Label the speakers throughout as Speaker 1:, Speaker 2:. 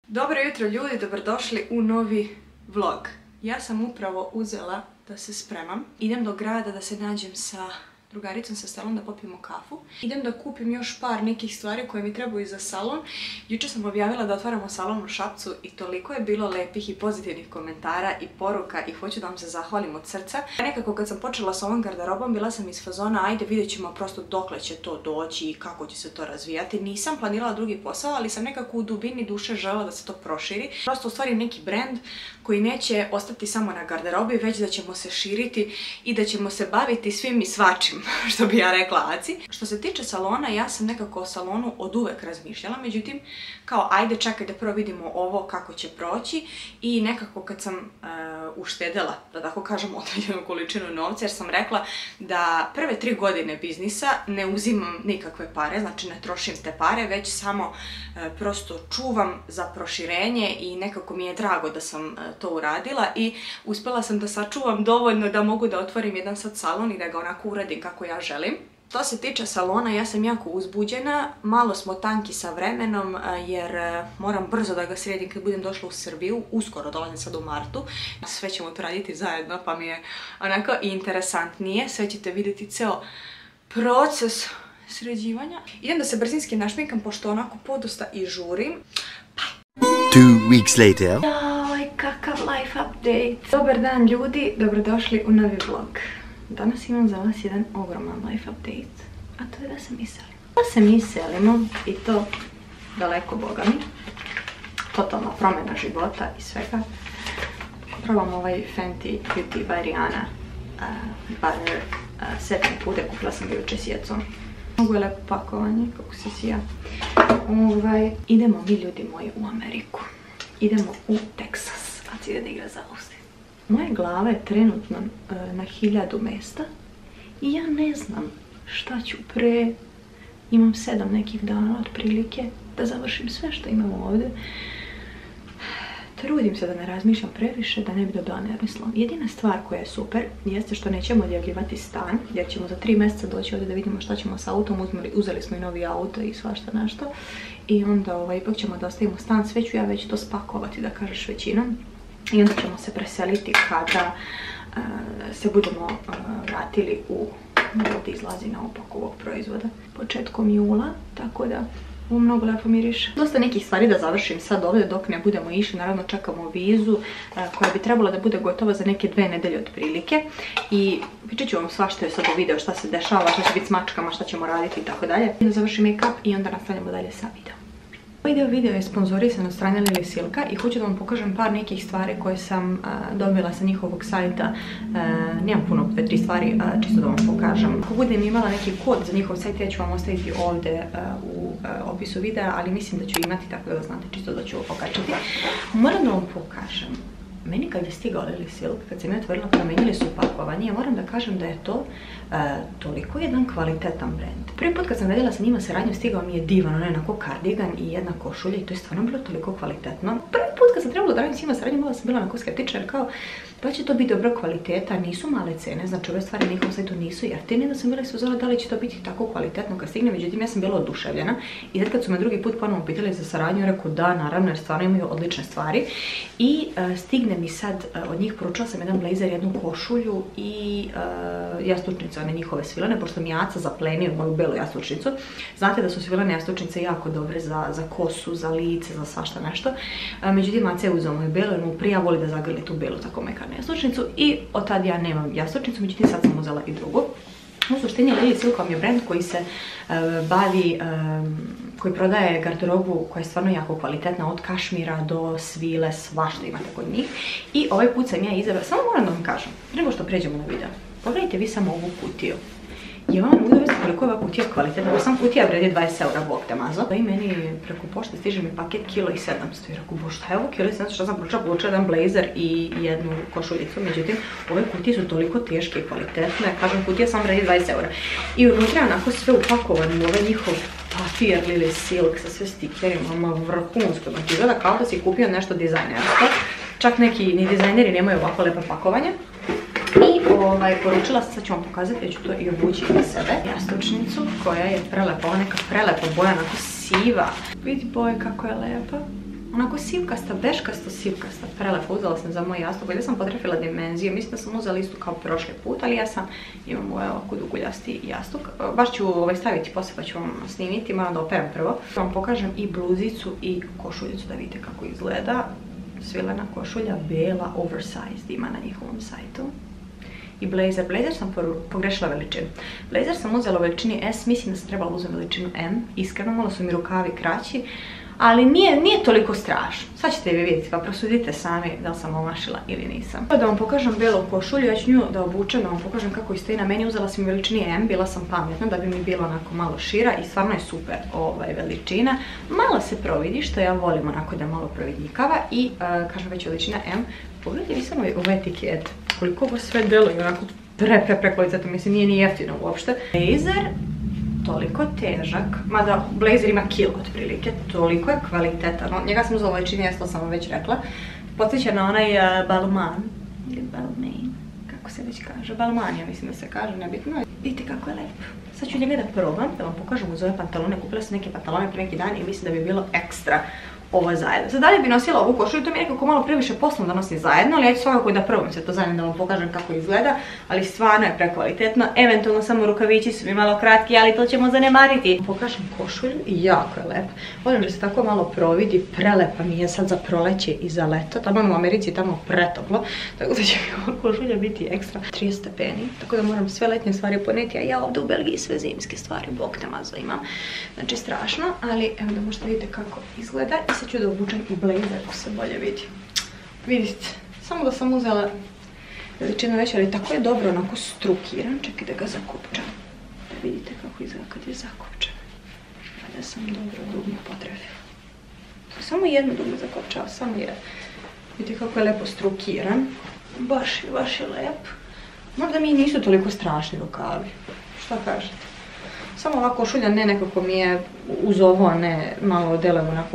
Speaker 1: Dobro jutro ljudi, dobrodošli u novi vlog. Ja sam upravo uzela da se spremam. Idem do grada da se nađem sa drugaricom sa Stelom da popijemo kafu. Idem da kupim još par nekih stvari koje mi trebaju za salon. Jučer sam objavila da otvaramo salon u Šapcu i toliko je bilo lepih i pozitivnih komentara i poruka i hoću da vam se zahvalim od srca. Nekako kad sam počela sa ovom garderobom bila sam iz fazona ajde vidjet ćemo prosto dokle će to doći i kako će se to razvijati. Nisam planirala drugi posao, ali sam nekako u dubini duše želela da se to proširi. Prosto ostvarim neki brand koji neće ostati samo na garderobi, već da ćemo se širiti i da ćemo se baviti svim i svačim, što bi ja rekla Aci. Što se tiče salona, ja sam nekako o salonu od uvek razmišljala, međutim, kao ajde čekaj da prvo vidimo ovo kako će proći i nekako kad sam uštedela, da tako kažem, određenu količinu novca, jer sam rekla da prve 3 godine biznisa ne uzimam nikakve pare, znači ne trošim te pare, već samo prosto čuvam za proširenje i nekako mi je drago da sam to uradila i uspjela sam da sačuvam dovoljno da mogu da otvorim jedan sad salon i da ga onako uradim kako ja želim. Što se tiče salona, ja sam jako uzbuđena, malo smo tanki sa vremenom jer moram brzo da ga sredim kad budem došla u Srbiju, uskoro dolazim sad u martu. Sve ćemo to raditi zajedno pa mi je onako interesantnije, sve ćete vidjeti ceo proces sređivanja. Idem da se brzinski našminkam pošto onako podosta i žurim.
Speaker 2: 2 weeks later.
Speaker 1: Jaj, kakav life update! Dobar dan ljudi, dobrodošli u novi vlog. Danas imam za vas jedan ogroman life update, a to je da se mi selimo. Da se mi selimo i to daleko boga mi. Totalna promjena života i svega. Probam ovaj Fenty Beauty by Rihanna Butter setting puder, kupila sam ga jučer s Jecom. Mnogo je lepo pakovanje, kako se sija. Idemo mi ljudi moji u Ameriku. Idemo u Teksas, a cilj je da igra za Austin. Moja glava je trenutno na 1000 mesta i ja ne znam šta ću pre. Imam 7 nekih dana otprilike da završim sve što imam ovdje. Trudim se da ne razmišljam previše, da ne bi dobila nervislom. Jedina stvar koja je super jeste što nećemo odjavljivati stan, jer ćemo za 3 mjeseca doći ovdje da vidimo šta ćemo sa autom. Uzeli smo i novi auto i svašta nešto. I onda ipak ćemo da ostavimo stan, sve ću ja već to spakovati, da kažeš većinom. I onda ćemo se preseliti kada se budemo vratili u, ovdje izlazi na opak ovog proizvoda, početkom jula, tako da ovo mnogo lepo miriše. Dosta nekih stvari da završim sad ovdje dok ne budemo išli, naravno čekamo vizu koja bi trebala da bude gotova za neke 2 nedelje otprilike i pričat ću vam svašta je sad u video šta se dešava, šta će biti s mačkama, šta ćemo raditi i tako dalje. Da završim make-up i onda nastavljamo dalje sa videom. Ovaj video je sponzorisan od strane Lily Silka i hoću da vam pokažem par nekih stvari koje sam dobila sa njihovog sajta. Nemam puno, 2-3 stvari, čisto da vam pokažem. Ako budem imala neki kod za njihov sajt, ja ću vam ostaviti ovdje u opisu videa, ali mislim da ću imati, tako da znate, čisto da ću ovo pokačati. Moram da vam pokažem. Meni kad je stigao Lily Silk, kad sam je otvorila, promenili su pakovanje, ja moram da kažem da je to toliko jedan kvalitetan brand. Prvi put kad sam vidjela sa njima saradnju, stigao mi je divan, ono je onako kardigan i jedna košulja i to je stvarno bilo toliko kvalitetno. Prvi put kad sam trebala da radim s njima saradnju, malo sam bila onako skeptična, jer kao da će to biti dobro kvaliteta, nisu male cene, znači ove stvari na njihovom sajtu nisu jeftine, da sam bila izuzela da li će to biti tako kvalitetno kad stigne, međutim ja sam bila oduševljena i sad kad su me drugi put ponovno pitali za saradnju, rekao da, naravno, jer stvarno imaju odlične stvari i stigne mi sad, od njih poručila sam jedan blazer, jednu košulju i jastučnice, one njihove svilene, pošto mi je Aca zaplenio moju belu jastučnicu. Znate da su svilene jastučnice jako dobre za kosu, za lice, za svašta nešto. Međutim, Aca je uzela moju belu, jer mu prija voli da zagrli tu belu tako mekarnu jastučnicu i od tad ja nemam jastučnicu, međutim sad sam uzela i drugu. U suštini Lily Silk vam je brand koji se bavi, koji prodaje garderobu koja je stvarno jako kvalitetna, od kašmira do svile, svašta imate kod njih. I ovaj put sam ja izabrala, samo moram da vam kažem, prije nego što pređemo na video, pogledajte vi samo ovu kutiju. I vam mogu da vidite koliko je ova kutija kvalitetna, ovo sam kutija vredi 20 eura, bog te mazo. I meni preko pošte stiže mi paket 1,7 kg. I rekao, bo šta je ovo 1,7 kg, što sam poručila jedan blazer i jednu košuljicu. Međutim, ove kutije su toliko teške i kvalitetne, kažem, kutija sam vredi 20 eura. I unutra onako sve upakovano, ovaj njihov papir Lily Silk sa sve stikerima, vrhunsko. Znači, izgleda kao da si kupio nešto dizajnersko. Čak neki ni dizajneri nemaju ovako lepe pakovanje. I poručila sam, sad ću vam pokazati, ja ću to i obući na sebe, jastučnicu koja je prelepa, ova neka prelepa boja, onako siva. Vidi boje kako je lepa. onako sivkasta, beškasto sivkasta, prelepo. Uzela sam za moj jastuk, ovdje sam potrefila dimenzije, mislim da sam uzela istu kao prošli put, ali ja sam imam ovaj ovako duguljasti jastuk. Baš ću staviti poslije pa ću vam snimiti, moram da operem prvo. Vam pokažem i bluzicu i košuljicu da vidite kako izgleda. Svilena košulja, bela, oversized, ima na njihovom sajtu. I blazer. Blazer sam pogrešila veličinu. Blazer sam uzela u veličini S, mislim da sam trebala uzeti veličinu M. Iskreno, malo su mi rukavi kraći, ali nije toliko strašno. Sad ćete vi vidjeti, pa prosudite sami da li sam omašila ili nisam. Da vam pokažem belu košulju, ja ću nju da obučem, da vam pokažem kako stoji na meni. Uzela sam veličini M, bila sam pametna da bi mi bila onako malo šira i stvarno je super veličina. Malo se providi, što ja volim onako da malo providnikava i kažem već veličina M. Pogledajte vi samo ove etikete, koliko ovo sve deluje, onako prekvalitetno, mislim nije ni jeftino uopšte. Blazer, toliko težak, mada blazer ima kilo otprilike, toliko je kvalitetan. Njega sam uzela u veličini S, to sam vam već rekla. Podsjeća na onaj Balmain, ili Balmain, kako se već kaže, Balmain, ja mislim da se kaže, nebitno. Vidite kako je lepo. Sad ću njega da probam, da vam pokažem uz ove pantalone. Kupila sam neke pantalone pre neki dan i mislim da bi bilo ekstra ovo zajedno. Sad dalje bi nosila ovu košulju, to mi je nekako malo previše poslom da nosim zajedno, ali ja ću svakako da probam se to zajedno da vam pokažem kako izgleda, ali stvarno je prekvalitetno. Eventualno samo rukavići su mi malo kratki, ali to ćemo zanemariti. Pokažem košulju i jako je lepa. Volim da se tako malo providi, prelepa mi je sad za proleće i za leto. Tamo u Americi tamo pretoplo, tako da će mi ova košulja biti ekstra 30 stepeni, tako da moram sve letnje stvari poneti, a ja ovdje u Belgiji sve zimske stvari, bog te mazo imam. Znači strašno, ali evo da možete vidite kako izgleda. Sad ću da obučem i blazer ako se bolje vidi. Vidite, samo da sam uzela veličinu veća, ali tako je dobro onako strukiran. Čekaj da ga zakopčam. Da vidite kako izgleda kad je zakopčan. Da sam dobro dugme potrefila. Samo jedno dugme zakopčava, samo jedno. Vidite kako je lepo strukiran. Baš je lep. Možda mi nisu toliko strašni rukavi. Šta kažete? Samo ova košulja ne nekako mi je uz ovo, ne malo delujem onako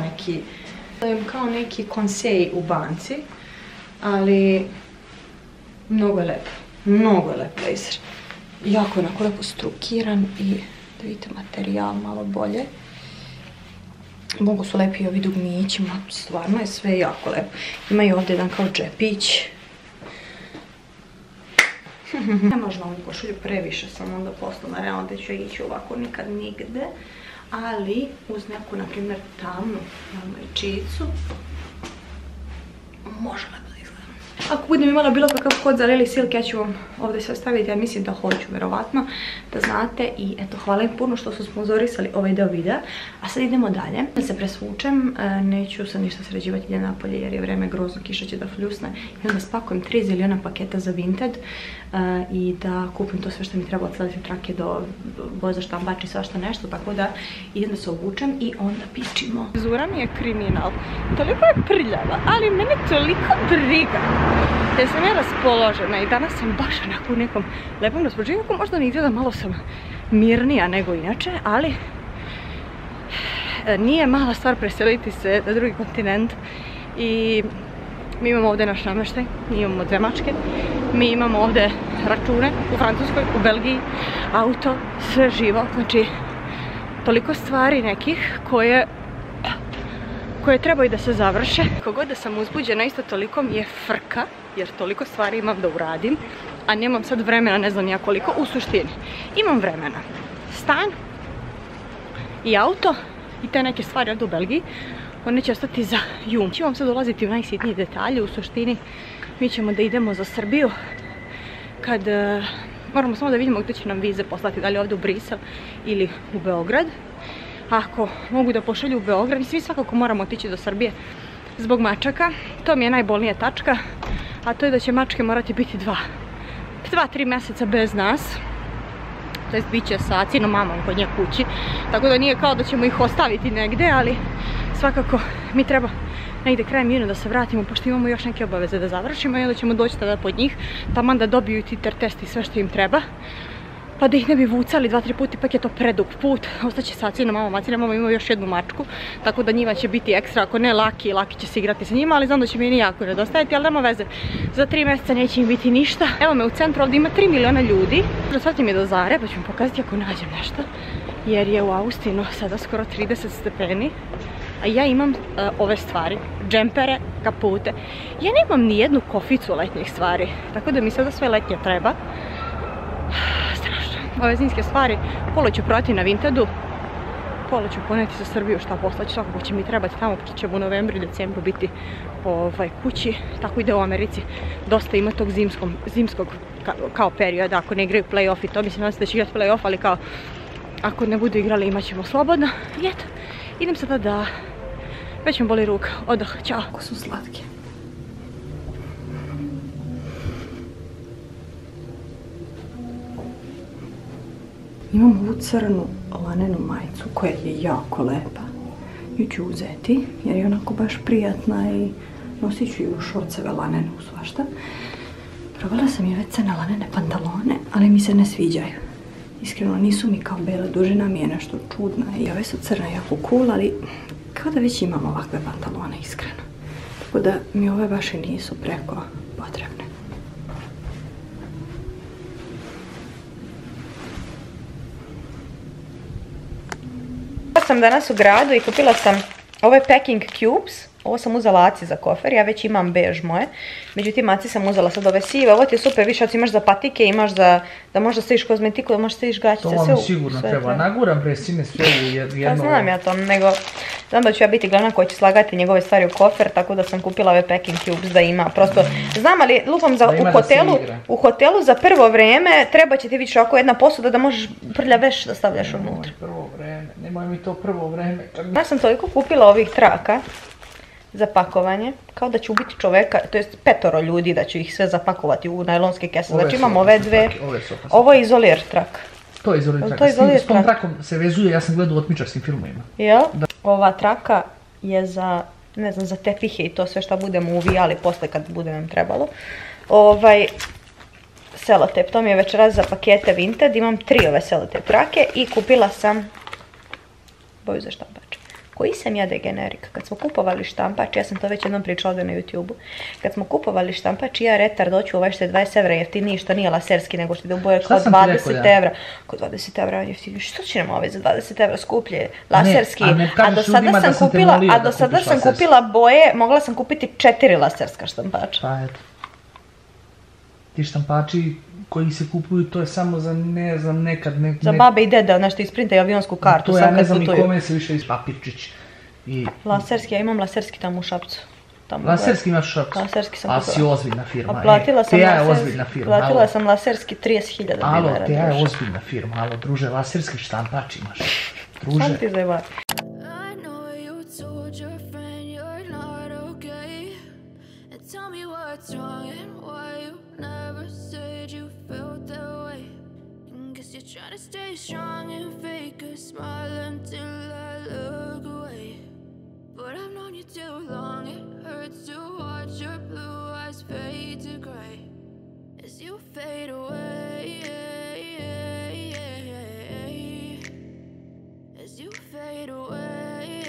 Speaker 1: kao neki konsej u banci, ali mnogo je lep blazer. Jako je onako lepo strukiran i da vidite materijal malo bolje. Mnogo su lepi ovi dugmići, stvarno je sve jako lepo. Ima i ovdje jedan kao džepić. Ne možda ovu košulju previše sam onda poslala, realno da ću ići ovako nikad nigde, ali uz neku, na primjer, tamnu majičicu može lepo da izgleda. Ako budem imala bilo kakav kod za Lily Silk, ja ću vam ovdje sve staviti, ja mislim da hoću, verovatno, da znate. I eto, hvala im puno što su sponzorisali ovaj deo videa, a sad idemo dalje. Da se presvučem, neću sad ništa sređivati, idem napolje jer je vreme grozno, kiša će da fljusne. I onda spakujem 3 ziliona paketa za Vinted i da kupim to sve što mi treba od sljedeće trake do boje za štambač i svašta nešto, tako da idem da se obučem i onda pičimo. Zura mi je kriminal, toliko je prljava, ali mene toliko briga. Jer sam ja raspoložena i danas sam baš onako u nekom lepom raspoloženju, kako možda ne izgleda, malo sam mirnija nego inače, ali nije mala stvar preseliti se na drugi kontinent. I mi imamo ovdje naš namještaj, mi imamo 2 mačke, mi imamo ovdje račune u Francuskoj, u Belgiji, auto, sve živo, znači toliko stvari nekih koje trebaju da se završe. Kogod da sam uzbuđena, isto toliko mi je frka, jer toliko stvari imam da uradim, a nemam sad vremena, ne znam ja koliko. U suštini imam vremena. Stan i auto i te neke stvari ovdje u Belgiji, one će ostati za jun. Ću vam sad dolaziti u najsitnije detalje. U suštini mi ćemo da idemo za Srbiju kad moramo samo da vidimo gdje će nam vize poslati, da li ovdje u Brisel ili u Beograd. Ako mogu da pošalju u Beograd, i svi svakako moramo otići do Srbije zbog mačaka. To mi je najbolnija tačka, a to je da će mačke morati biti 2-3 mjeseca bez nas. To jest bit će sa cinom mamom kod nje kući, tako da nije kao da ćemo ih ostaviti negdje, ali svakako mi treba negdje krajem juna da se vratimo, pošto imamo još neke obaveze da završimo i onda ćemo doći tada pod njih, taman da dobiju titer test i sve što im treba, pa da ih ne bi vucali 2-3 puta, ipak je to predug put. Ostaće sa cinom mamom, a cina mama ima još jednu mačku, tako da njima će biti ekstra, ako ne Laki će se igrati sa njima, ali znam da će mi i jako nedostajati, ali nema veze, za 3 mjeseca neće im biti ništa. Evo me u centru, ovdje ima 3 miliona ljudi, sad mi je do Zare, pa ću vam pokazati ako nađem nešto, jer je u Austinu sada skoro 30 stepeni, a ja imam ove stvari, džempere, kapute. Ja nemam ni jednu koficu letnjih stvari, tako da mi sada sve letnje treba. Strašno. Ove zimske stvari, pola ću prodati na Vintedu, pola ću poneti za Srbiju, šta poslaći, svakako će mi trebati tamo, pošto ćemo u novembru i decembru biti kući, tako ide u Americi. Dosta ima tog zimskog kao perioda, ako ne igraju play-off i to, mislim da će igrati play-off, ali kao ako ne budu igrali imat ćemo slobodno. I eto, idem sada da, već me boli ruka, odah, ćao. Kako su slatke. Imam ovu crnu lanenu majicu koja je jako lepa. Ju ću uzeti jer je onako baš prijatna i nosit ću ju u šorceve lanenu svašta. Probala sam i već crne lanene pantalone, ali mi se ne sviđaju. Iskreno nisu mi kao bela, dužina mi je nešto čudna i ove su crne jako cool, ali kao da već imam ovakve pantalone, iskreno. Tako da mi ove baš i nisu preko potrebne. Sam danas u gradu i kupila sam ove packing cubes. Ovo sam uzela Aci za kofer, ja već imam bež moje. Međutim, Aci sam uzela sad ove sive. Ovo ti je super, više imaš za patike, imaš da možda staviš kozmetiku, da možda staviš gaćice.
Speaker 3: To vam sigurno treba. Naguram bre sine sve u jedno.
Speaker 1: Pa znam ja to, nego znam da ću ja biti glavna koja će slagati njegove stvari u kofer, tako da sam kupila ove packing cubes da ima. Prosto, znam, ali lupam u hotelu za prvo vreme treba će ti više ovako jedna posuda da možeš prlja veš da stavljaš unutra.
Speaker 3: Prvo vreme, nemoj mi to prvo vreme.
Speaker 1: Ja sam toliko kupila ovih traka za pakovanje, kao da ću ubiti čoveka, to jest 5 ljudi, da ću ih sve zapakovati u najlonske kese. Znači imam ove dve, ovo je izolir trak.
Speaker 3: To je izolir trak, s tom trakom se vezuje, ja sam gledao u otmičarskim filmovima.
Speaker 1: Jel? Ova traka je za, ne znam, za tepihe i to sve što budemo uvijali posle kad bude nam trebalo. Selotep, to mi je večeras za pakete Vinted, imam 3 ove selotep trake i kupila sam boju za štampač. Koji sam ja degenerik? Kad smo kupovali štampač, ja sam to već jednom pričala ovdje na YouTube-u, kad smo kupovali štampač i ja retard doću ovaj što je 20 evra jeftiniji, što nije laserski, nego što ide u boje kod 20 evra. Kod 20 evra jeftiniji. Što će nam ovaj za 20 evra skuplje? Laserski. A do sada sam kupila boje, mogla sam kupiti 4 laserska štampača.
Speaker 3: Pa eto. Ti štampači koji se kupuju, to je samo za, ne znam, nekad...
Speaker 1: Za babe i dede, nešto isprintaju avionsku kartu,
Speaker 3: to ja ne znam i kome se više iz papirčić.
Speaker 1: Laserski, ja imam laserski tamo u Šapcu.
Speaker 3: Laserski imaš u Šapcu?
Speaker 1: Laserski sam
Speaker 3: kupila. A si ozbiljna firma.
Speaker 1: Teja je ozbiljna firma. Platila sam laserski 30.000 dinara.
Speaker 3: Alo, Teja je ozbiljna firma. Alo, druže, laserski štampač imaš. Druže.
Speaker 1: Sam ti zajeba.
Speaker 4: Trying to stay strong and fake a smile until I look away. But I've known you too long, it hurts to watch your blue eyes fade to gray as you fade away, as you fade away.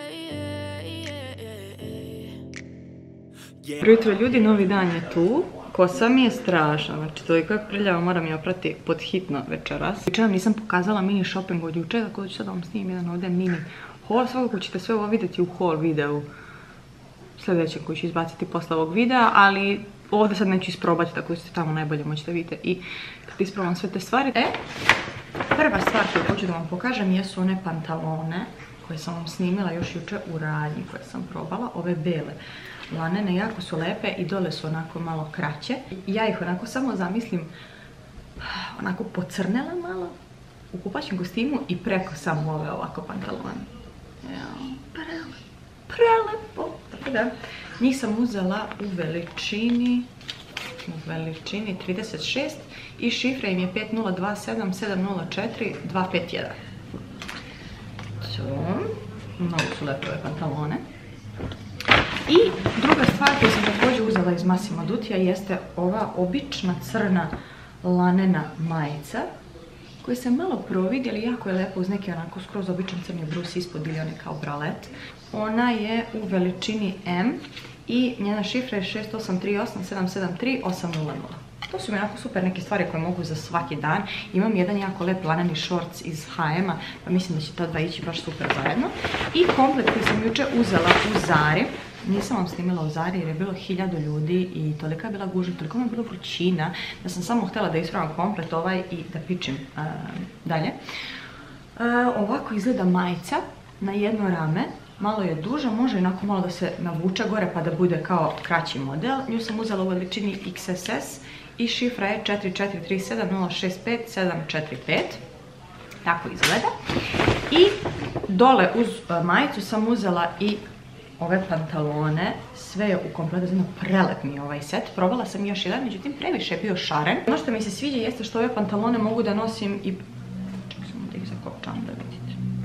Speaker 1: Jutro ljudi, novi dan je tu. Kosa mi je strašna, znači to je kako prljava, moram je oprati pod hitno večeras. Jučer vam nisam pokazala mini shopping od jučer, tako da ću sad vam snimim jedan ovdje mini haul. Svakako ćete sve ovo vidjeti u haul videu sljedećem koji ću izbaciti posle ovog videa, ali ovdje sad neću isprobati, tako da ćete tamo najbolje moćete vidjeti i kad isprobam sve te stvari. Prva stvar koju hoću da vam pokažem jesu one pantalone koje sam vam snimila još jučer u radnji koje sam probala, ove bele lanene, jako su lepe i dole su onako malo kraće. Ja ih onako samo zamislim onako pocrnela malo u kupaćem kostimu i preko samo ove ovako pantalone. Prelepo. Tako da, njih sam uzela u veličini 36 i šifra im je 5027704251. Mnogo su lepe ove pantalone. I druga stvar koju sam također uzela iz Massimo Duttija jeste ova obična crna lanena majica koju sam malo providjela, jako je lepo uz neki onako skroz običan crni brus ispod ili onaj kao bralet. Ona je u veličini M i njena šifra je 683877380. To su mi onako super neke stvari koje mogu za svaki dan. Imam jedan jako lep laneni shorts iz H&M-a, pa mislim da će ta dva ići baš super zajedno. I komplet koji sam jučer uzela u Zari. Nisam vam snimila u Zari jer je bilo 1000 ljudi i tolika je bila gužva, toliko mi je bilo vrućina da sam samo htjela da ispravim komplet ovaj i da pičim dalje. Ovako izgleda majica na jedno rame. Malo je duža, može onako malo da se navuče gore pa da bude kao kraći model. Nju sam uzela u veličini XSS i šifra je 44370657745. Tako izgleda. I dole uz majicu sam uzela i ove pantalone. Sve je u kompletu, znači prelep mi je ovaj set. Probala sam još jedan, međutim previše je bio šaren. Ono što mi se sviđa jeste što ove pantalone mogu da nosim i... Čak samo da ih zakopčam da vidite.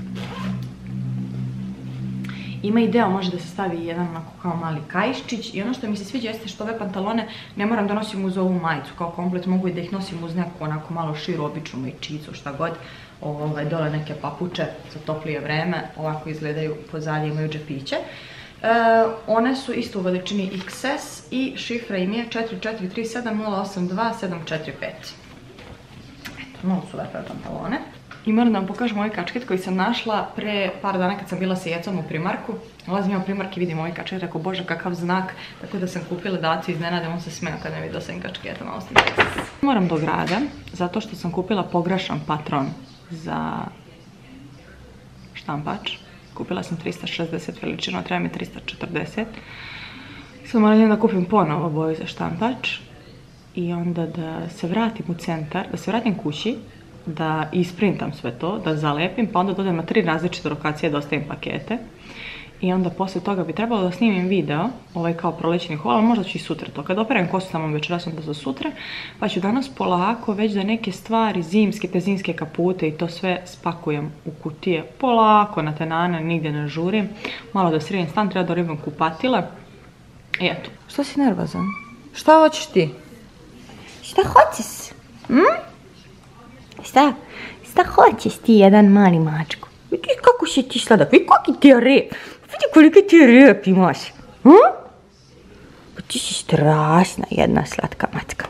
Speaker 1: Ima i deo, može da se stavi jedan onako kao mali kaiščić i ono što mi se sviđa jeste što ove pantalone ne moram da nosim uz ovu majicu kao komplet, mogu i da ih nosim uz neku onako malo širu običnu majičicu, šta god. Dole neke papuče za toplije vreme, ovako izgledaju pozadnje, imaju džepiće. One su isto u veličini XS i šifra im je 44370827745. Eto, mnogo su lepe pantalone. I moram da vam pokažem ovaj kačket koji sam našla pre par dana kad sam bila sa Jecom u Primarku. Ulazim ja u Primark i vidim ovaj kačket, rekao bože kakav znak, tako da sam kupila dacu iznenade, on se smeo kad ne vidio sam kačketa na ostim. Moram do grada, zato što sam kupila pogrešan patron za štampač. Kupila sam 360 veličinu, a treba mi 340. Sad moram da kupim ponovo boju za štampač i onda da se vratim u centar, da se vratim kući, da isprintam sve to, da zalepim, pa onda dodam na 3 različite lokacije da ostavim pakete. I onda poslije toga bi trebalo da snimim video, ovaj kao prolećeni hol, ali možda ću i sutra to. Kad operem kosu tamo večeras onda za sutra, pa ću danas polako već da neke stvari zimske, te zimske kapute i to sve spakujem u kutije. Polako na tenane, nigdje ne žurim. Malo da sredim stan, treba da ribam kupatile. I eto. Što si nervozan? Šta hoćeš ti?
Speaker 5: Šta hoćeš? Šta hoćeš ti, jedan mali mačko? Vidi kako si ti sladak, vidi kakvi ti rep. Vidi koliki ti rep imaš. Pa ti si strašna jedna slatka mačka.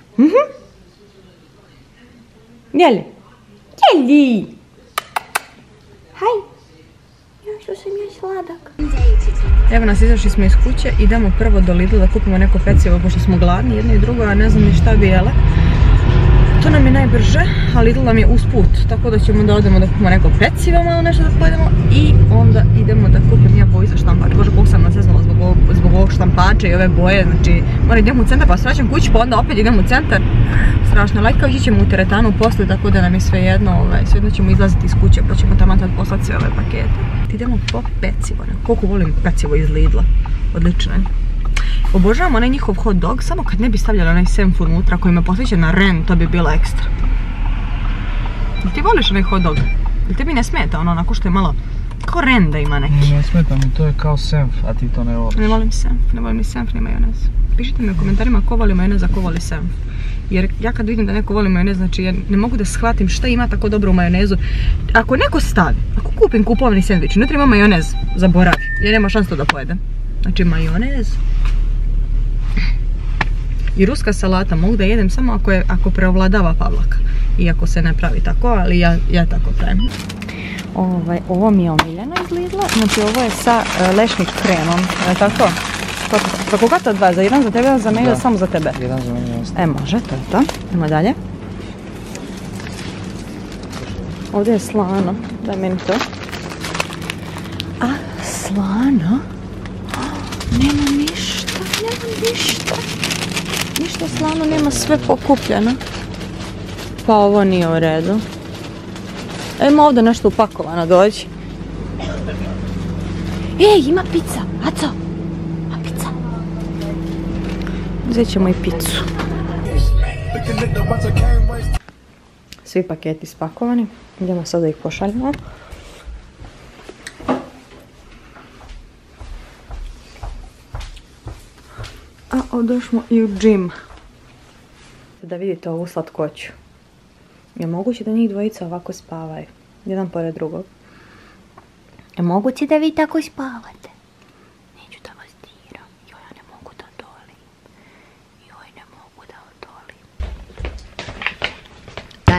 Speaker 5: Jeli? Jeli? Haj. Ja što sam ja sladak.
Speaker 1: Evo nas, izašli smo iz kuće, idemo prvo do Lidla da kupimo neko pecivo, pošto smo gladni, jedno i drugo, a ne znam ni šta bi jela. To nam je najbrže, a Lidl nam je usput, tako da ćemo da odemo da kupimo neko pecivo, malo nešto da pojedemo i onda idemo da kupim ja boju za štampač. Bože, koliko sam naseznula zbog ovog štampača i ove boje, znači moram idemo u centar pa se vraćam kući pa onda opet idemo u centar. Strašno, lajka, ići ćemo u teretanu poslije, tako da nam je svejedno, svejedno ćemo izlaziti iz kuće pa ćemo tamo tad poslati sve ove pakete. Idemo po pecivo, koliko volim pecivo iz Lidla, odlično je. Obožavam onaj njihov hot dog, samo kad ne bi stavljali onaj semfur unutra koji me posjeća na Ren, to bi bilo ekstra. Jel ti voliš onaj hot dog? Jel tebi ne smeta ono onako što je malo kao Ren da ima neki?
Speaker 3: Ne smeta mi, to je kao senf, a ti to ne voliš.
Speaker 1: Ne volim senf, ne volim ni senf ni majonez. Pišite mi u komentarima ko voli majonez, a ko voli senf. Jer ja kad vidim da neko voli majonez, znači ja ne mogu da shvatim šta ima tako dobro u majonezu. Ako neko stavi, ako kupim kupovani sendvič, unutra ima majonez, zaboravi, jer nema šanse to da pojedem. Znači majonez. I ruska salata mogu da jedem samo ako preovladava pavlaka. Iako se ne pravi tako, ali ja tako pravim.
Speaker 5: Ovo mi je omiljeno iz Lidla, znači ovo je sa lešnik kremom, je tako? Za koga to dva? Za jedan za tebe, jedan za mene ili samo za tebe?
Speaker 3: Jedan za mene.
Speaker 5: Može, to je to. Idemo dalje. Ovdje je slano, daj meni to. A, slano? Nema ništa. Ništa slano, nema sve pokupljeno. Pa ovo nije u redu. Ima ovdje nešto upakovano, dođi. Ej, ima pizza, Aco. Ima pizza. Uzet ćemo i pizzu. Svi paketi spakovani. Idemo sad da ih pošaljemo. A ovdje smo i u džim. Da vidite ovu slatkoću. Je moguće da njih dvojica ovako spavaju? Jedan pored drugog. Je moguće da vi tako spavate? Neću da vas diram. Joj, ja ne mogu da odolim. Joj, ne mogu da odolim.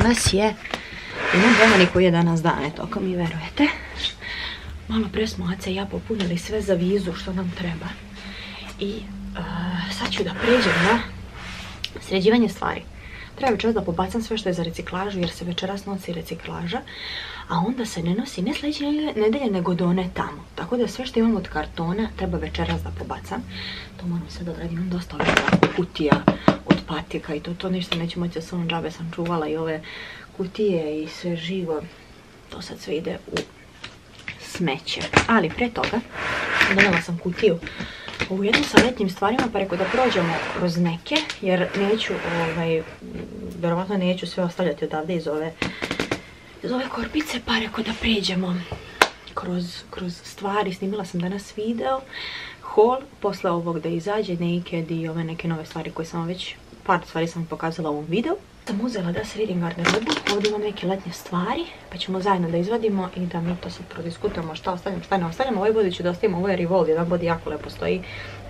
Speaker 1: danas je, imam vremeni koji je danas dan, eto, ako mi verujete. Malo pre smo Aca i ja popunili sve za vizu što nam treba. I sad ću da pređem na sređivanje stvari. Treba večeras da pobacam sve što je za reciklažu, jer se večeras nosi reciklaža, a onda se ne nosi ne sljedeće nedelje, nego do one tamo. Tako da sve što imam od kartona treba večeras da pobacam. To moram sve da odradim, imam dosta ovih kutija od patika i to ništa neću moći, sa ovom džabe sam čuvala i ove kutije i sve živo. To sad sve ide u smeće. Ali pre toga donela sam kutiju ovu jednu sa letnjim stvarima, pa rekao da prođemo kroz neke, jer neću, verovatno neću sve ostavljati odavde iz ove korpice, pa rekao da pređemo kroz stvari. Snimila sam danas video, haul, posle ovog da izađe Naked i ove neke nove stvari koje sam već, par stvari sam pokazala u ovom videu. Sam uzela da sredim garderobu, ovdje imam neke letnje stvari, pa ćemo zajedno da izvadimo i da mi to sad prodiskutujemo šta ostavljam, šta ne ostavljam. Ovaj body ću da ostavim, ovo je Revolve, jedan body jako lepo stoji,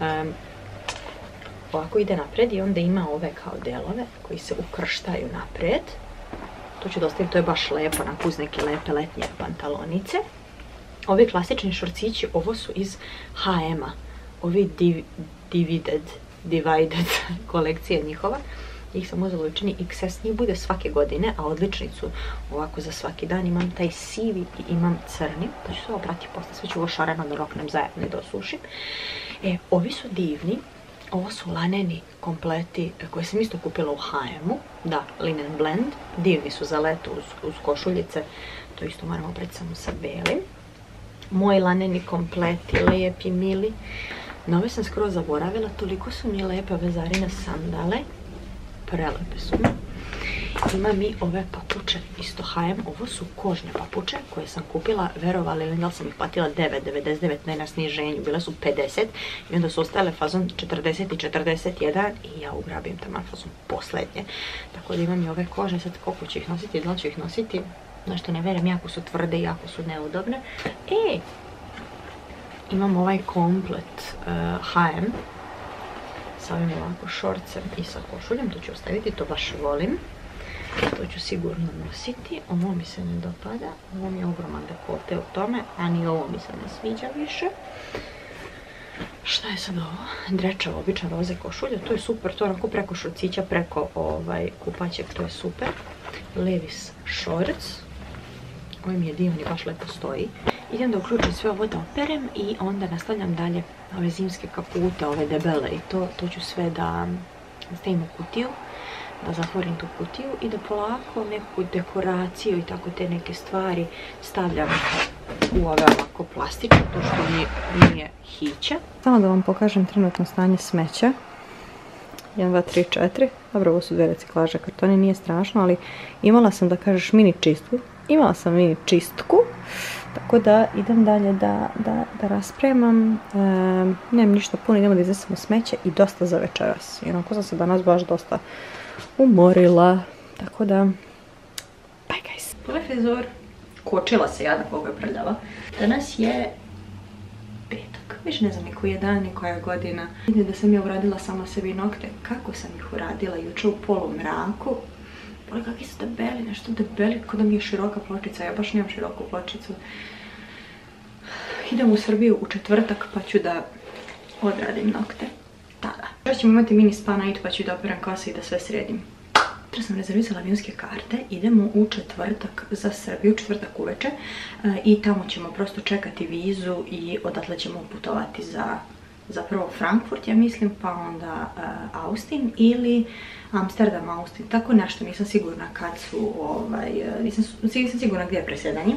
Speaker 1: ovako ide napred i onda ima ove kao delove koji se ukrštaju napred. To ću da ostavim, to je baš lepo, onako uz neke lepe letnje pantalonice. Ovi klasični šorcići, ovo su iz H&M-a, ovi Divided kolekcija njihova. Njih sam uzela u čini XS, njih bude svake godine, a odlični su ovako za svaki dan. Imam taj sivi i imam crni, pa ću se ovo prati posle, sve ću ovo šareno da roknem zajedno i da osušim. Ovi su divni, ovo su laneni kompleti koje sam isto kupila u H&M-u, da, linen blend, divni su za leto uz košuljice, to isto moram oprati samo sa belim. Moji laneni kompleti, lijepi, mili. Na ove sam skroz zaboravila, toliko su mi lepe ove Zarine sandale. Prelepe su mi. Imam i ove papuče, isto H&M, ovo su kožne papuče koje sam kupila, verovali ili da sam ih platila 9,99 ne na sniženju, bile su 50 i onda su ostale fazon 40 i 41 i ja ugrabim taman fazon poslednje. Tako da imam i ove kožne, sad koliko ću ih nositi, da li ću ih nositi, nešto ne verujem, jako su tvrde i jako su neudobne. Imam ovaj komplet H&M sa ovim ovako šorcem i sa košuljem, to ću ostaviti, to baš volim. To ću sigurno nositi, ovo mi se ne dopada, ovo mi je ogroman dekolte u tome, a ni ovo mi se ne sviđa više. Šta je sad ovo? Drečava, običan roze košulja, to je super, to je onako preko šorcića, preko kupaćeg, to je super. Levi's shorts, ovaj mi je divan i baš lepo stoji. Idem da uključim sve ovo da operem i onda nastavljam dalje ove zimske kapute, ove debele i to ću sve da stavim u kutiju, da zatvorim tu kutiju i da polako neku dekoraciju i tako te neke stvari stavljam u ove ovako plastične, to što mi nije hića. Samo da vam pokažem trenutno stanje smeća. 1, 2, 3, 4. Dobro, ovo su 2 reciklaže kartone, nije strašno, ali imala sam da kažeš mini čistku. Imala sam mini čistku, tako da idem dalje da raspremam. Nemam ništa puno, idemo da iznesemo smeće i dosta za večeras. Jer onako sam se danas baš dosta umorila, tako da, bye guys. Ovaj frizor, kočila se ja da koga je prljava. Danas je petak, više ne znam ni koji je dan, ni koja je godina. Vidim da sam ja uradila sama sebi nokte, kako sam ih uradila juče u polumraku. Poli kakvi su debeli, nešto debeli, kao da mi je široka pločica, ja baš nemam široku pločicu. Idem u Srbiju u četvrtak pa ću da odradim nokte. Tada. Još ćemo imati mini spa night pa ću da operam kose i da sve sredim. Sutra sam rezervisala avionske karte, idemo u četvrtak za Srbiju, četvrtak uveče i tamo ćemo prosto čekati vizu i odatle ćemo putovati za prvo Frankfurt, ja mislim, pa onda Austin ili Amsterdam, Austin, tako nešto, nisam sigurna kad su, nisam sigurna gdje je presjedanje.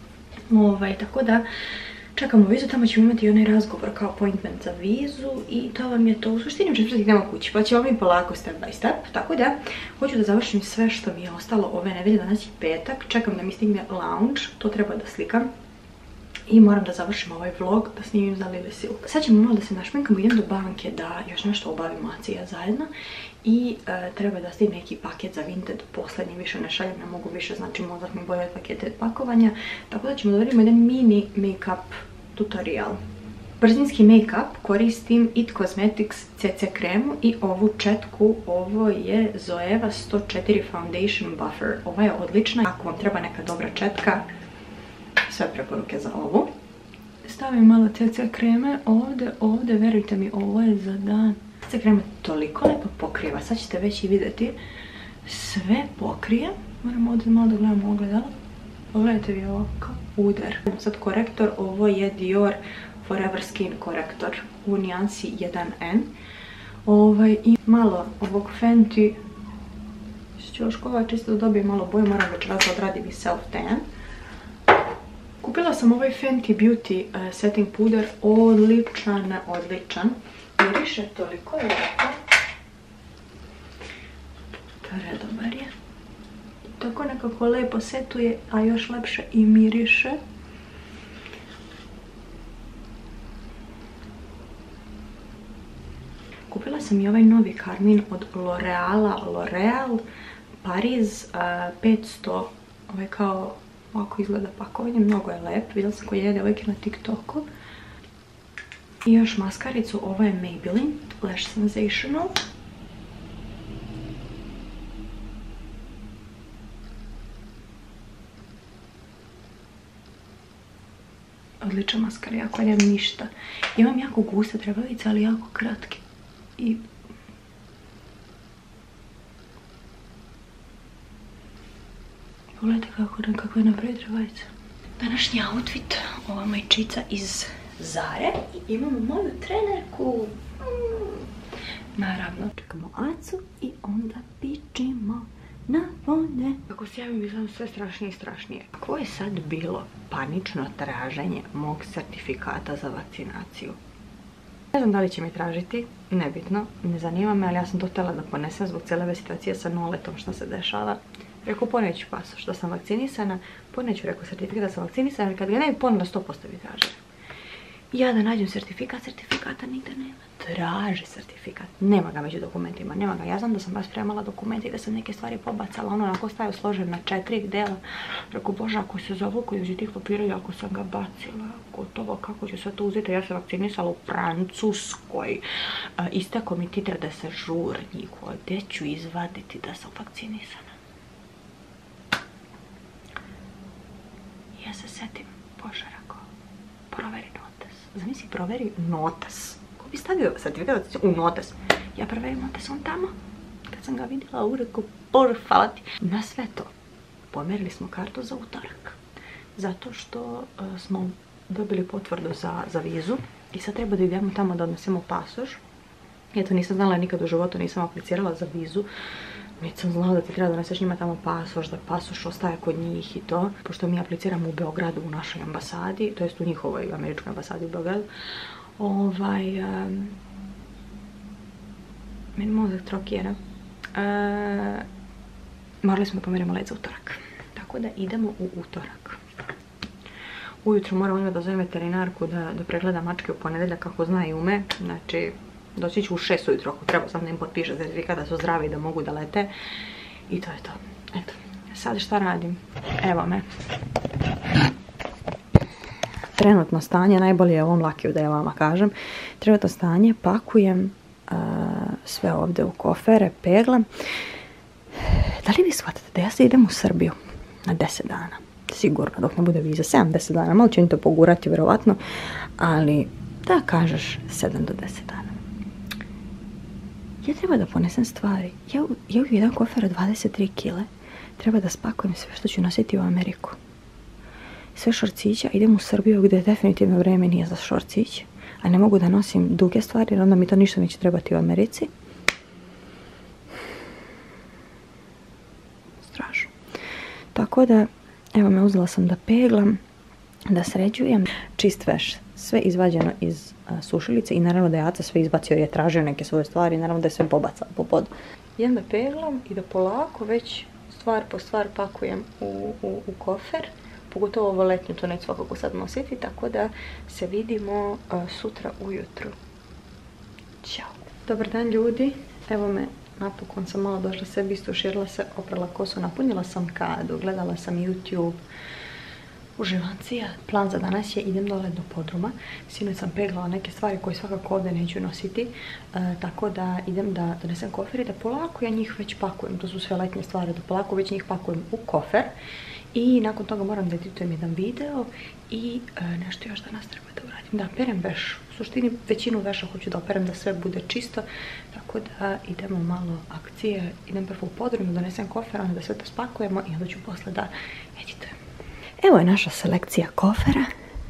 Speaker 1: Tako da čekamo vizu, tamo ćemo imati onaj razgovor kao appointment za vizu i to vam je to. U suštini u četvrtak idemo kući, pa ćemo mi polako step by step, tako da hoću da završim sve što mi je ostalo ove nedelje, danas je petak, čekam da mi stigne lounge, to treba da slikam. I moram da završim ovaj vlog, da snimim za Lily Silk. Sad ćemo malo da se našminkamo, idem do banke da još nešto obavimo Acija zajedno. I treba da stavim neki paket za Vinted, poslednji više ne šaljem, ne mogu više, znači mozak mi bolje od pakete pakovanja. Tako da ćemo da radimo jedan mini make-up tutorial. brzinski make-up koristim It Cosmetics CC kremu i ovu četku. Ovo je Zoeva 104 Foundation Buffer. Ova je odlična. Ako vam treba neka dobra četka, sve preporuke za ovu. Stavim malo CC kreme ovdje, verujte mi, ovo je za dan. CC krema toliko lepo pokriva, sad ćete već i vidjeti. Sve pokrije. Moram ovdje malo da gledamo ogledalo. Pogledajte vi ovo kao udar. Sad korektor, ovo je Dior Forever Skin korektor u nijansi 1N. I malo ovog Fenty šćoškova, čisto da dobijem malo boju, moram večeras da odradim i self tan. Kupila sam ovaj Fenty Beauty setting puder, odličan. Miriše toliko lijepo. Predobar je. Tako nekako lepo setuje, a još lepše i miriše. Kupila sam i ovaj novi karmin od L'Oreala, L'Oreal Paris 500. Ovaj kao ovako izgleda pakovanje, mnogo je lep. Vidjela sam koji je devojke na TikToku. I još maskaricu, ovo je Maybelline Lash Sensational. Odlična maskara, jako nemam ništa. Imam jako guste trebavice, ali jako kratke. I pogledajte kako je napravi trebavica. Današnji outfit, ova majčica iz Zare. I imamo moju trenerku. Naravno, čekamo Acu i onda pičimo na vode. Kako se javim, mislim sve strašnije i strašnije. Kako je sad bilo panično traženje mog sertifikata za vakcinaciju? Ne znam da li će mi tražiti, nebitno, ne zanima me, ali ja sam to htjela da ponesem zbog cijele ove situacije sa Noletom što se dešava. Rekao, poneću pasoš što sam vakcinisana, poneću, rekao, certifikat da sam vakcinisana, ali kad ga ne bi ponela 100% bi tražila. Ja da nađem certifikata nigde nema. Traži certifikat. Nema ga među dokumentima, nema ga. Ja znam da sam baš spremala dokumente i da sam neke stvari pobacala. Ono onako stavio složen na 4 dela. Rekao, bože, ako se zavuku iz tih papira i ako sam ga bacila, gotovo, kako ću sve to uzeti? Ja sam vakcinisala u Francuskoj. Istako mi titre da se žurnji. Gdje ću izvaditi da sam vakcinisana? Ja se setim, bože, rekao, proveri notas. Zamisli, proveri notas. Ko bi stavio certifikat u notas? Ja proverim notas on tamo. Kad sam ga vidjela u reku, bože, hvala ti. Na sve to, pomerili smo kartu za utorak. Zato što smo dobili potvrdu za vizu. I sad treba da idemo tamo da odnesemo pasoš. Ja to nisam znala, nikad u životu nisam aplicirala za vizu. Niti sam znala da ti treba doneseš njima tamo pasoš, da pasoš ostaje kod njih i to. Pošto mi apliciramo u Beogradu u našoj ambasadi, to jest u njihovoj američkoj ambasadi u Beogradu. Meni mozak trokira. Morali smo pomerimo let za utorak. Tako da idemo u utorak. Ujutro moram imati da zovem veterinarku da pregleda mačke u ponedeljak kako zna i ume. Znači, doći ću u 6 ujutro ako treba, sam da im potpiše certifikat da su zdravi i da mogu da lete. I to je to. Eto, sad šta radim? Evo me. Trenutno stanje, najbolje je ovom lakiju da ja vama kažem. Trenutno stanje, pakujem sve ovdje u kofere, peglam. Da li vi shvatate da ja se idem u Srbiju na 10 dana? Sigurno, dok ne bude viza, 7-10 dana. Malo će mi to pogurati, vjerovatno, ali da kažeš 7 do 10 dana. Ja treba da ponesem stvari. Ja u jedan kofer od 23 kile treba da spakujem sve što ću nositi u Ameriku. Sve šorcića, idem u Srbiju gdje definitivno vreme nije za šorcić, a ne mogu da nosim duge stvari jer onda mi to ništa neće trebati u Americi. Strašno. Tako da, evo me, uzela sam da peglam, da sređujem. Čist veš, sve izvađeno iz sušilice i naravno da je Aca sve izbacio jer je tražio neke svoje stvari i naravno da je sve pobacala po podu. Idem da peglam i da polako već stvar po stvar pakujem u kofer. Pogotovo ovo letnju, to neću svakako sad nositi, tako da se vidimo sutra ujutru. Ćao. Dobar dan ljudi, evo me, napokon sam malo došla sebi, istuširala se, oprala kosu, napunila sam kadu, gledala sam YouTube, uživancija. Plan za danas je idem dole do podruma. Sinoć sam peglala neke stvari koje svakako ovdje neću nositi. Tako da idem da donesem kofer i da polako ja njih već pakujem. To su sve letnje stvari, da polako već njih pakujem u kofer. I nakon toga moram da editujem jedan video i nešto još danas treba da uradim. Da, perem veš. U suštini većinu veša hoću da operem da sve bude čisto. Tako da idemo malo akcije. Idem prvo u podrum, da donesem kofer, onda da sve to spakujemo i onda ću posle da editujem. Evo je naša selekcija kofera.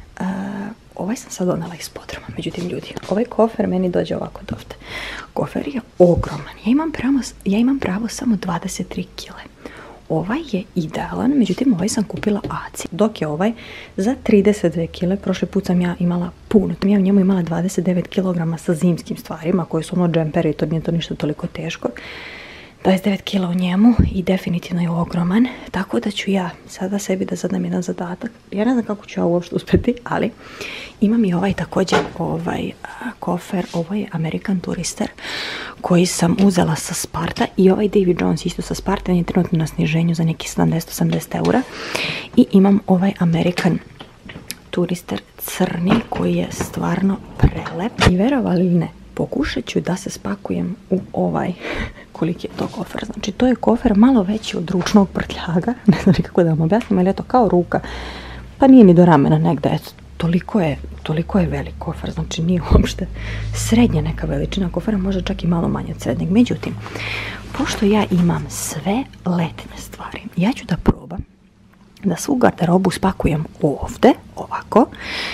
Speaker 1: Ovaj sam sad donela iz podruma. Međutim, ljudi, ovaj kofer meni dođe ovako od ovdje. Kofer je ogroman. Ja imam pravo samo 23 kg. Ovaj je idealan, međutim ovaj sam kupila ACI, dok je ovaj za 32 kg. Prošli put sam ja imala puno. Ja u njemu imala 29 kg sa zimskim stvarima, koje su ono džempere i to nije to ništa toliko teško. 29 kg u njemu i definitivno je ogroman, tako da ću ja sada sebi da zadam jedan zadatak. Ja ne znam kako ću ja uopšte uspjeti, ali imam i ovaj također kofer, ovo je American Tourister koji sam uzela sa Sparta i ovaj David Jones isto sa Sparta, on je trenutno na sniženju za neki 70-80 eura i imam ovaj American Tourister crni koji je stvarno prelep i verovali ili ne, pokušat ću da se spakujem u ovaj, koliki je to kofer. Znači to je kofer malo veći od ručnog prtljaga, ne znam kako da vam objasnim, ali je to kao ruka, pa nije ni do ramena negdje, eto, toliko je velik kofer, znači nije uopšte srednja neka veličina kofera, možda čak i malo manje od srednjeg. Međutim, pošto ja imam sve letne stvari, ja ću da probam da svu garderobu spakujem ovdje, ovako,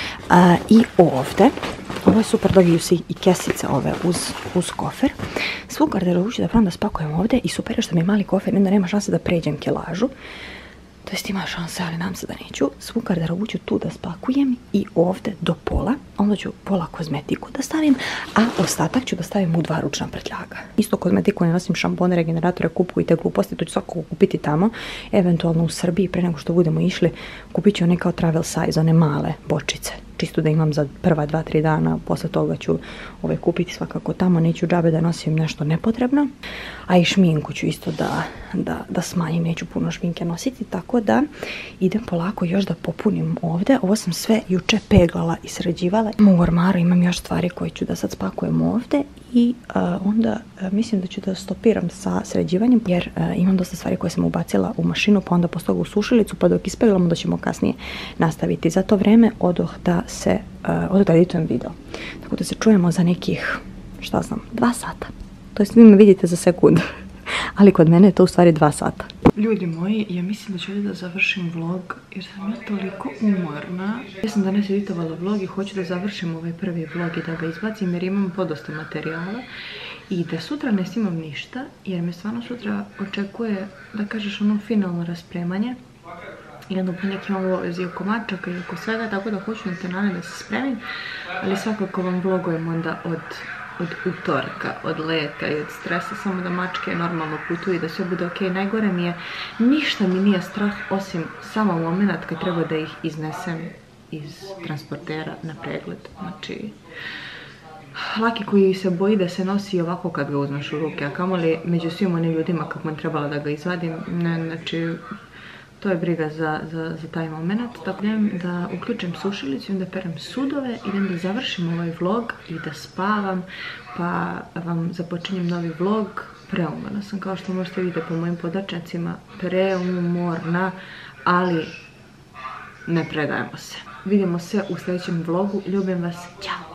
Speaker 1: i ovdje. Ovo je super, dobiju se i kesice ove uz kofer. Svu garderobu ću da probam da spakujem ovdje i super je što mi je mali kofer, onda nema šanse da pređem kilažu. To jest ima šanse, ali nam se da neću. Svu garderobu ću tu da spakujem i ovdje do pola. Onda ću pola kozmetiku da stavim, a ostatak ću da stavim u 2 ručna prtljaga. Isto kozmetiku ne nosim, šampone, regeneratore, kupu i te gluposti, to ću svakako kupiti tamo. Eventualno u Srbiji, pre nego što budemo išli, kupit ću one kao travel size, one male bočice. Čisto da imam za prva 2-3 dana, posle toga ću kupiti svakako tamo, neću džabe da nosim nešto nepotrebno. A i šminku ću isto da smanjim, neću puno šminke nositi, tako da idem polako još da popunim ovdje. Ovo sam sve juče peglala i sređivala. U ormaru imam još stvari koje ću da sad spakujem ovdje i onda mislim da ću da stopiram sa sređivanjem jer imam dosta stvari koje sam ubacila u mašinu pa onda posle toga u sušilicu pa dok ispeglamo da ćemo kasnije nastaviti. Za to vreme odoh da editujem video. Tako da se čujemo za nekih, 2 sata. To jest vi me vidite za sekundu. Ali kod mene je to u stvari 2 sata. Ljudi moji, ja mislim da ću ovdje da završim vlog jer sam ja toliko umorna. Ja sam danas editovala vlog i hoću da završim ovaj prvi vlog i da ga izbacim jer imam podosta materijala. I da sutra ne snimam ništa jer me stvarno sutra očekuje, da kažeš, ono finalno raspremanje. I onda po nekim obavezi oko mačaka i oko svega, tako da hoću na te nane da se spremim. Ali svakako vam vlogujem onda od utorka, od leta i od stresa, samo da mačke normalno putuju i da sve bude ok. Najgore mi je, ništa mi nije strah osim samo moment kad treba da ih iznesem iz transportera na pregled. Znači, Laki koji se boji da se nosi ovako kad ga uzmeš u ruke, a kamoli među svim onim ljudima kako man trebala da ga izvadim, znači, to je briga za taj moment. Tako da uključim sušilicu i onda perem sudove, idem da završim ovaj vlog i da spavam, pa vam započinjem novi vlog. Preumorna sam, kao što možete vidjeti po mojim podačnicima, preumorna, ali ne predajemo se. Vidimo se u sljedećem vlogu, ljubim vas, ćao!